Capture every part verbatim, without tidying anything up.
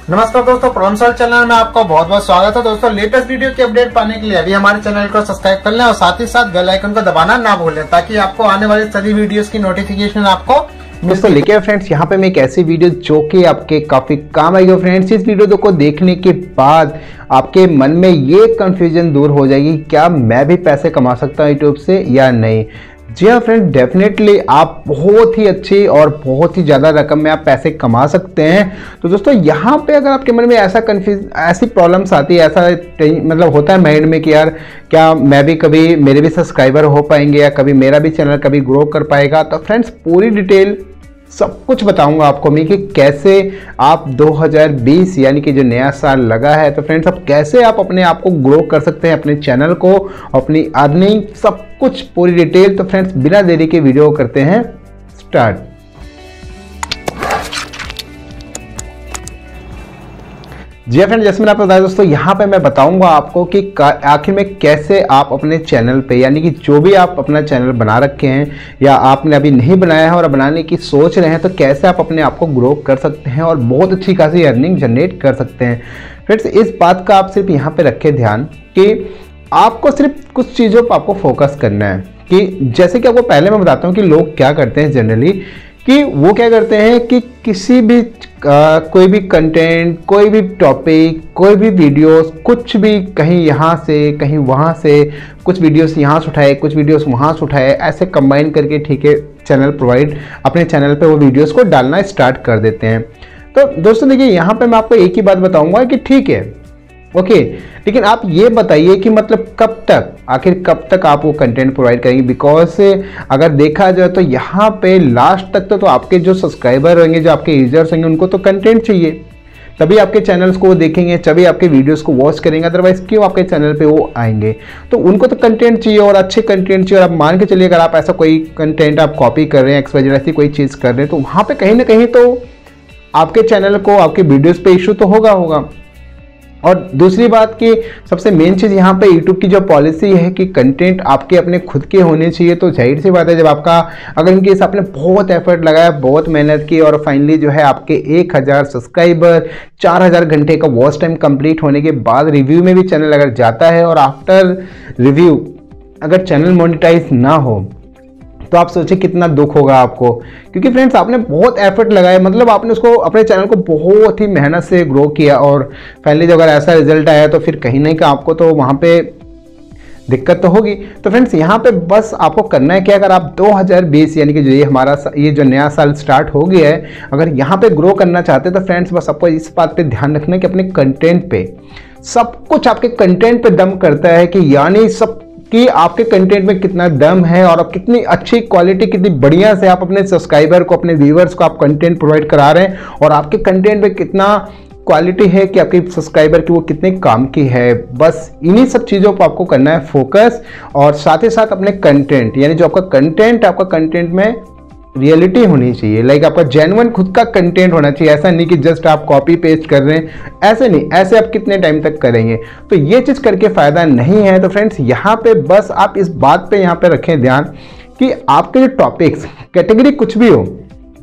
नमस्कार दोस्तों, sponsor channel में आपका बहुत बहुत स्वागत है। दोस्तों लेटेस्ट वीडियो की अपडेट पाने के लिए अभी हमारे चैनल को सब्सक्राइब कर लें और साथ ही साथ बेल आइकन को दबाना ना भूलें ताकि आपको आने वाली सभी वीडियोस की नोटिफिकेशन आपको दोस्तों लेके फ्रेंड्स यहाँ पे मैं एक ऐसी वीडियो जो कि आपके काफी काम आएगी। फ्रेंड्स इस वीडियो को देखने के बाद आपके मन में ये कंफ्यूजन दूर हो जाएगी, क्या मैं भी पैसे कमा सकता हूँ यूट्यूब से या नहीं। जी हाँ फ्रेंड, डेफिनेटली आप बहुत ही अच्छी और बहुत ही ज़्यादा रकम में आप पैसे कमा सकते हैं। तो दोस्तों यहाँ पे अगर आपके मन में ऐसा कंफ्यूज ऐसी प्रॉब्लम्स आती है, ऐसा मतलब होता है माइंड में कि यार क्या मैं भी कभी मेरे भी सब्सक्राइबर हो पाएंगे या कभी मेरा भी चैनल कभी ग्रो कर पाएगा, तो फ्रेंड्स पूरी डिटेल सब कुछ बताऊंगा आपको मैं कि कैसे आप दो हज़ार बीस यानी कि जो नया साल लगा है, तो फ्रेंड्स आप कैसे आप अपने आप को ग्रो कर सकते हैं, अपने चैनल को, अपनी अर्निंग, सब कुछ पूरी डिटेल। तो फ्रेंड्स बिना देरी के वीडियो करते हैं स्टार्ट। जी फ्रेंड, जैसे मैंने आपको बताया दोस्तों, यहाँ पे मैं बताऊंगा आपको कि आखिर में कैसे आप अपने चैनल पे यानी कि जो भी आप अपना चैनल बना रखे हैं या आपने अभी नहीं बनाया है और बनाने की सोच रहे हैं, तो कैसे आप अपने आप को ग्रो कर सकते हैं और बहुत अच्छी खासी अर्निंग जनरेट कर सकते हैं। फ्रेंड्स इस बात का आप सिर्फ यहाँ पे रखें ध्यान कि आपको सिर्फ कुछ चीज़ों पर आपको फोकस करना है। कि जैसे कि आपको पहले मैं बताता हूँ कि लोग क्या करते हैं जनरली, कि वो क्या करते हैं कि किसी भी आ, कोई भी कंटेंट, कोई भी टॉपिक, कोई भी वीडियोस, कुछ भी कहीं यहाँ से कहीं वहाँ से कुछ वीडियोस यहाँ से उठाए, कुछ वीडियोस वहाँ से उठाए, ऐसे कंबाइन करके ठीक है चैनल प्रोवाइड अपने चैनल पे वो वीडियोस को डालना स्टार्ट कर देते हैं। तो दोस्तों देखिए, यहाँ पे मैं आपको एक ही बात बताऊँगा कि ठीक है ओके okay, लेकिन आप ये बताइए कि मतलब कब तक, आखिर कब तक आप वो कंटेंट प्रोवाइड करेंगे। बिकॉज अगर देखा जाए तो यहाँ पे लास्ट तक तो, तो आपके जो सब्सक्राइबर होंगे, जो आपके यूजर्स होंगे, उनको तो कंटेंट चाहिए, तभी आपके चैनल्स को वो देखेंगे, तभी आपके वीडियोस को वॉच करेंगे, अदरवाइज क्यों आपके चैनल पे वो आएंगे। तो उनको तो कंटेंट चाहिए और अच्छे कंटेंट चाहिए। और आप मान के चलिए अगर आप ऐसा कोई कंटेंट आप कॉपी कर रहे हैं, एक्स वाई जेड ऐसी कोई चीज़ कर रहे हैं, तो वहाँ पर कहीं ना कहीं तो आपके चैनल को, आपके वीडियोज़ पे इशू तो होगा होगा और दूसरी बात कि सबसे मेन चीज़ यहाँ पे यूट्यूब की जो पॉलिसी है कि कंटेंट आपके अपने खुद के होने चाहिए। तो जाहिर सी बात है, जब आपका अगर इनकेस आपने बहुत एफर्ट लगाया, बहुत मेहनत की और फाइनली जो है आपके एक हज़ार सब्सक्राइबर, चार हज़ार घंटे का वॉच टाइम कंप्लीट होने के बाद रिव्यू में भी चैनल अगर जाता है और आफ्टर रिव्यू अगर चैनल मोनेटाइज ना हो, तो आप सोचिए कितना दुख होगा आपको। क्योंकि फ्रेंड्स आपने बहुत एफर्ट लगाया, मतलब आपने उसको, अपने चैनल को बहुत ही मेहनत से ग्रो किया और फाइनली जब अगर ऐसा रिजल्ट आया तो फिर कहीं ना कहीं आपको तो वहाँ पे दिक्कत तो होगी। तो फ्रेंड्स यहाँ पे बस आपको करना है कि अगर आप दो हज़ार बीस यानी कि जो ये हमारा ये जो नया साल स्टार्ट हो गया है, अगर यहाँ पे ग्रो करना चाहते हैं, तो फ्रेंड्स बस आपको इस बात पे ध्यान रखना है कि अपने कंटेंट पे, सब कुछ आपके कंटेंट पे दम करता है कि यानी सब कि आपके कंटेंट में कितना दम है और आप कितनी अच्छी क्वालिटी, कितनी बढ़िया से आप अपने सब्सक्राइबर को, अपने व्यूअर्स को आप कंटेंट प्रोवाइड करा रहे हैं और आपके कंटेंट में कितना क्वालिटी है कि आपके सब्सक्राइबर की वो कितने काम की है। बस इन्हीं सब चीज़ों पर आपको करना है फोकस और साथ ही साथ अपने कंटेंट, यानी जो आपका कंटेंट, आपका कंटेंट में रियलिटी होनी चाहिए, लाइक आपका जेन्युइन खुद का कंटेंट होना चाहिए। ऐसा नहीं कि जस्ट आप कॉपी पेस्ट कर रहे हैं, ऐसे नहीं, ऐसे आप कितने टाइम तक करेंगे, तो ये चीज़ करके फ़ायदा नहीं है। तो फ्रेंड्स यहाँ पे बस आप इस बात पे यहाँ पे रखें ध्यान कि आपके जो टॉपिक्स, कैटेगरी कुछ भी हो,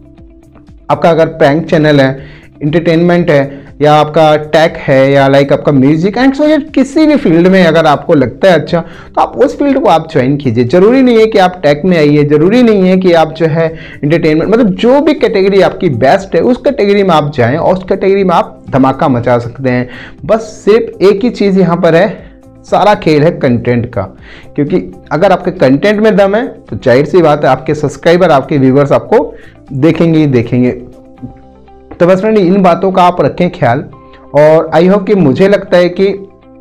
आपका अगर प्रैंक चैनल है, इंटरटेनमेंट है, या आपका टेक है, या लाइक आपका म्यूजिक एंड सो, किसी भी फील्ड में अगर आपको लगता है अच्छा, तो आप उस फील्ड को आप ज्वाइन कीजिए। जरूरी नहीं है कि आप टेक में आइए, जरूरी नहीं है कि आप जो है इंटरटेनमेंट, मतलब जो भी कैटेगरी आपकी बेस्ट है उस कैटेगरी में आप जाएं और उस कैटेगरी में आप धमाका मचा सकते हैं। बस सिर्फ एक ही चीज़ यहाँ पर है, सारा खेल है कंटेंट का। क्योंकि अगर आपके कंटेंट में दम है तो जाहिर सी बात है आपके सब्सक्राइबर, आपके व्यूवर्स आपको देखेंगे ही देखेंगे। तो बस फ्रेंड इन बातों का आप रखें ख्याल और आई होप कि, मुझे लगता है कि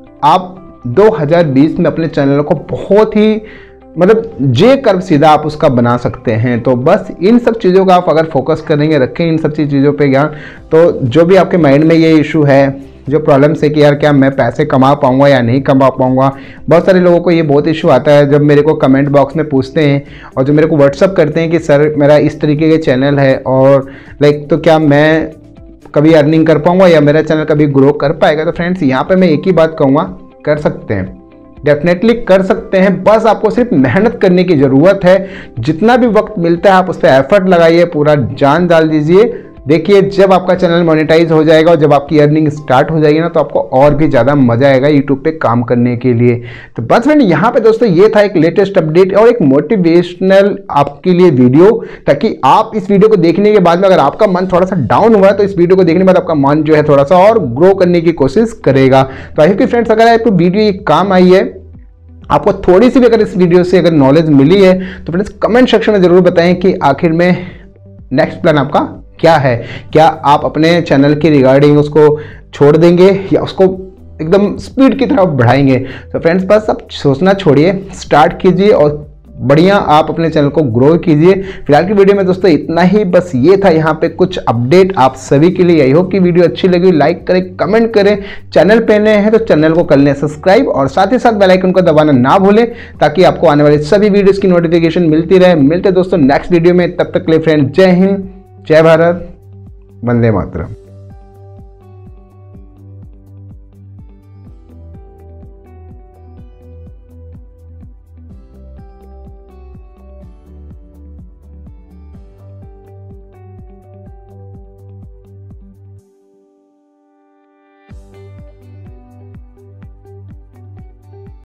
आप दो हज़ार बीस में अपने चैनल को बहुत ही मतलब जे कर्व सीधा आप उसका बना सकते हैं। तो बस इन सब चीज़ों का आप अगर फोकस करेंगे, रखें इन सब चीज़ों पे ज्ञान, तो जो भी आपके माइंड में ये इशू है, जो प्रॉब्लम्स है कि यार क्या मैं पैसे कमा पाऊंगा या नहीं कमा पाऊंगा, बहुत सारे लोगों को ये बहुत इशू आता है जब मेरे को कमेंट बॉक्स में पूछते हैं और जो मेरे को व्हाट्सअप करते हैं कि सर मेरा इस तरीके के चैनल है और लाइक तो क्या मैं कभी अर्निंग कर पाऊंगा या मेरा चैनल कभी ग्रो कर पाएगा। तो फ्रेंड्स यहाँ पे मैं एक ही बात कहूँगा, कर सकते हैं, डेफिनेटली कर सकते हैं। बस आपको सिर्फ मेहनत करने की ज़रूरत है। जितना भी वक्त मिलता है आप उस पर एफर्ट लगाइए, पूरा जान डाल दीजिए, देखिए जब आपका चैनल मोनेटाइज हो जाएगा और जब आपकी अर्निंग स्टार्ट हो जाएगी ना, तो आपको और भी ज़्यादा मजा आएगा यूट्यूब पे काम करने के लिए। तो बस फ्रेंड यहाँ पे दोस्तों ये था एक लेटेस्ट अपडेट और एक मोटिवेशनल आपके लिए वीडियो, ताकि आप इस वीडियो को देखने के बाद में अगर आपका मन थोड़ा सा डाउन हुआ है तो इस वीडियो को देखने के बाद आपका मन जो है थोड़ा सा और ग्रो करने की कोशिश करेगा। तो आई होप कि फ्रेंड्स अगर आपको वीडियो काम आई है, आपको थोड़ी सी भी अगर इस वीडियो से अगर नॉलेज मिली है, तो फ्रेंड्स कमेंट सेक्शन में जरूर बताएं कि आखिर में नेक्स्ट प्लान आपका क्या है। क्या आप अपने चैनल के रिगार्डिंग उसको छोड़ देंगे या उसको एकदम स्पीड की तरफ बढ़ाएंगे। तो फ्रेंड्स बस आप सोचना छोड़िए, स्टार्ट कीजिए और बढ़िया आप अपने चैनल को ग्रो कीजिए। फिलहाल की वीडियो में दोस्तों इतना ही, बस ये था यहाँ पे कुछ अपडेट आप सभी के लिए। आई होप कि वीडियो अच्छी लगी, लाइक करें, कमेंट करें, चैनल पे नए हैं तो चैनल को कर लें सब्सक्राइब और साथ ही साथ बेल आइकन को दबाना ना भूलें, ताकि आपको आने वाली सभी वीडियोस की नोटिफिकेशन मिलती रहे। मिलते दोस्तों नेक्स्ट वीडियो में, तब तक के लिए फ्रेंड जय हिंद, जय भारत, वंदे मातरम।